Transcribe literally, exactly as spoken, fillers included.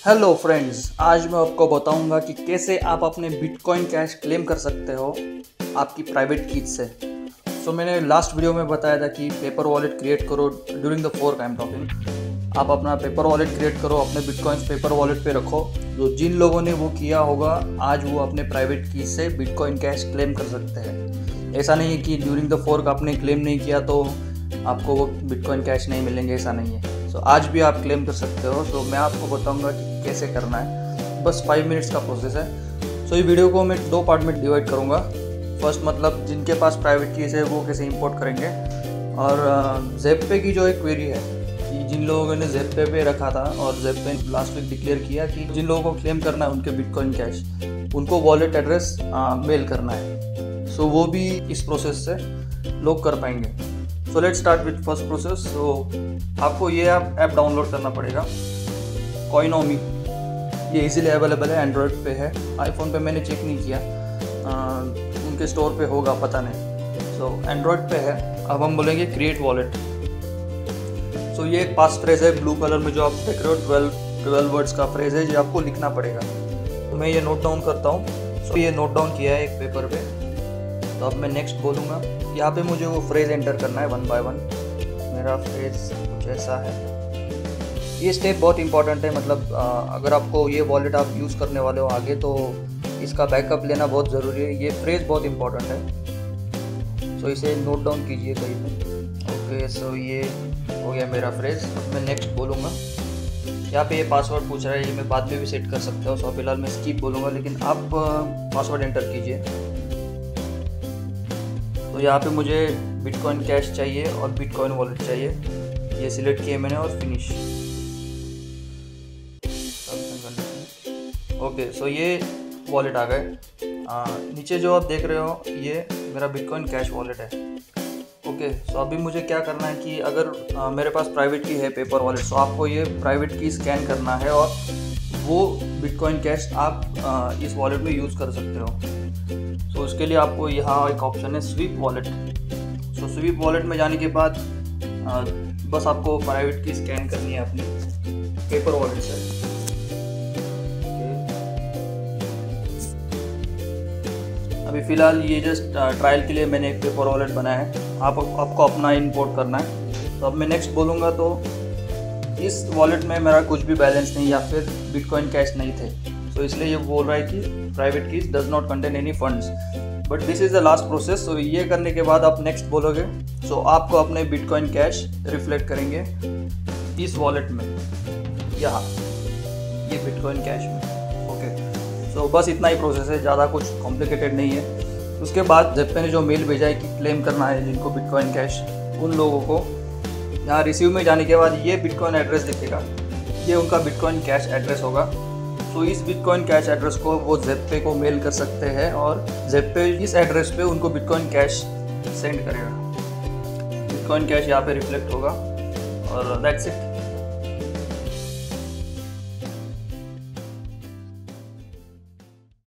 Hello friends, आज मैं आपको बताऊंगा कि कैसे आप अपने बिटकॉइन कैश क्लेम कर सकते हो आपकी प्राइवेट कीज से। सो so, मैंने लास्ट वीडियो में बताया था कि पेपर वॉलेट क्रिएट करो during the fork I am talking. आप अपना पेपर वॉलेट क्रिएट करो, अपने बिटकॉइंस पेपर वॉलेट पे रखो। तो जिन लोगों ने वो किया होगा आज वो अपने प्राइवेट कीज से बिटकॉइन कैश क्लेम कर सकते हैं। ऐसा नहीं है कि ड्यूरिंग द फोर्क आपने क्लेम नहीं किया तो आपको वो बिटकॉइन कैश नहीं मिलेंगे, ऐसा नहीं है। सो so, आज भी आप क्लेम कर सकते हो। तो so, मैं आपको बताऊंगा कि कैसे करना है। बस फाइव मिनट्स का प्रोसेस है। सो so, ये वीडियो को मैं दो पार्ट में डिवाइड करूंगा। फर्स्ट मतलब जिनके पास प्राइवेट कीज है वो कैसे इंपोर्ट करेंगे, और ज़ेपपे की जो एक क्वेरी है कि जिन लोगों ने ज़ेपपे पे रखा था और ज़ेपपे लास्ट वीक डिक्लेयर किया कि जिन लोगों को क्लेम करना है उनके बिटकॉइन कैश, उनको वॉलेट एड्रेस मेल करना है। सो so, वो भी इस प्रोसेस से लोग कर पाएंगे। So let's start with first process. So आपको ये ऐप ऐप डाउनलोड करना पड़ेगा, कॉइनोमी। ये इजीली अवेलेबल है, एंड्रॉयड पे है, आईफोन पे मैंने चेक नहीं किया, आ, उनके स्टोर पे होगा, पता नहीं। सो so, एंड्रॉयड पे है। अब हम बोलेंगे क्रिएट वॉलेट। सो ये एक पास फ्रेज है ब्लू कलर में जो आप देख रहे हो, ट्वेल्व ट्वेल्व वर्ड्स का फ्रेज है, ये आपको लिखना पड़ेगा। तो मैं ये नोट डाउन करता हूँ। सो so, ये नोट डाउन किया है एक पेपर पे। तो अब मैं नेक्स्ट बोलूँगा। यहाँ पे मुझे वो फ्रेज एंटर करना है वन बाय वन। मेरा फ्रेज कुछ ऐसा है। ये स्टेप बहुत इंपॉर्टेंट है, मतलब अगर आपको ये वॉलेट आप यूज़ करने वाले हो आगे तो इसका बैकअप लेना बहुत ज़रूरी है। ये फ्रेज बहुत इंपॉर्टेंट है। सो इसे नोट डाउन कीजिए कहीं पे। ओके, सो ये हो गया मेरा फ्रेज। अब मैं नेक्स्ट बोलूँगा। यहाँ पे ये पासवर्ड पूछ रहा है, ये मैं बाद में भी सेट कर सकता हूँ। सो फिलहाल मैं स्किप बोलूँगा, लेकिन आप पासवर्ड एंटर कीजिए। तो यहाँ पे मुझे बिटकॉइन कैश चाहिए और बिटकॉइन वॉलेट चाहिए, ये सिलेक्ट किए मैंने और फिनिश। ओके, सो ये वॉलेट आ गए। नीचे जो आप देख रहे हो ये मेरा बिटकॉइन कैश वॉलेट है। ओके, सो अभी मुझे क्या करना है कि अगर आ, मेरे पास प्राइवेट की है पेपर वॉलेट, सो आपको ये प्राइवेट की स्कैन करना है और वो बिटकॉइन कैश आप आ, इस वॉलेट में यूज़ कर सकते हो। तो so, उसके लिए आपको यहाँ एक ऑप्शन है sweep wallet. So sweep wallet में जाने के बाद आ, बस आपको प्राइवेट की स्कैन करनी है अपनी पेपर वॉलेट से। अभी फ़िलहाल ये जस्ट ट्रायल के लिए मैंने एक पेपर वॉलेट बनाया है, आप आपको अपना इंपोर्ट करना है। तो अब मैं नेक्स्ट बोलूँगा तो इस वॉलेट में मेरा कुछ भी बैलेंस नहीं या फिर बिटकॉइन कैश नहीं थे। सो so, इसलिए ये बोल रहा है कि private keys does not contain any funds, but this is the last process. So ये करने के बाद आप नेक्स्ट बोलोगे। सो so, आपको अपने बिटकॉइन कैश रिफ्लेक्ट करेंगे इस वॉलेट में, यहाँ ये बिटकॉइन कैश में। ओके, सो बस इतना ही प्रोसेस है, ज़्यादा कुछ कॉम्प्लिकेटेड नहीं है। उसके बाद ज़ेपपे ने जो मेल भेजा है कि क्लेम करना है जिनको बिटकॉइन कैश, उन लोगों को यहाँ रिसीव में जाने के बाद ये बिटकॉइन एड्रेस दिखेगा, ये उनका बिटकॉइन कैश एड्रेस होगा। तो इस बिटकॉइन कैश एड्रेस को वो ज़ेपपे को मेल कर सकते हैं और ज़ेपपे इस एड्रेस पे उनको बिटकॉइन कैश सेंड करेगा। बिटकॉइन कैश यहाँ पे रिफ्लेक्ट होगा और दैट्स इट।